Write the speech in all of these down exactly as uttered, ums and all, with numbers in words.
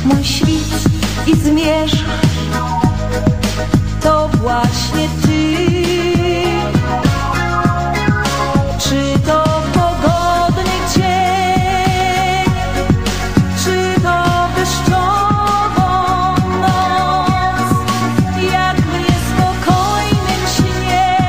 Mój świt i zmierzch to właśnie ty. Czy to pogodny dzień, czy to deszczową noc, jak w niespokojnym śnie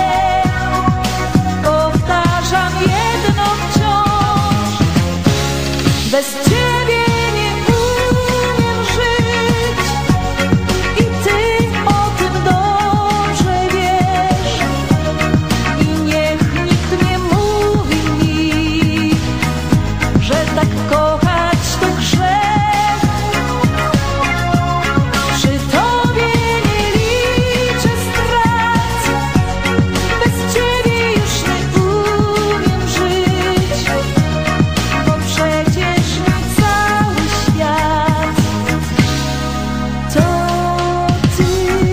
powtarzam jedno wciąż: bez ciebie nie umiem żyć. I ty o tym dobrze wiesz. I niech nikt nie mówi mi, że tak kochać to grzech. Przy tobie nie liczę strat, bez ciebie już nie umiem żyć, bo przecież mi cały świat to ty.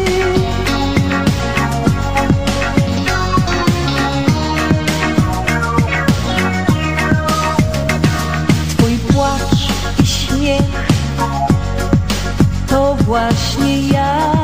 Twój płacz i śmiech to właśnie ja.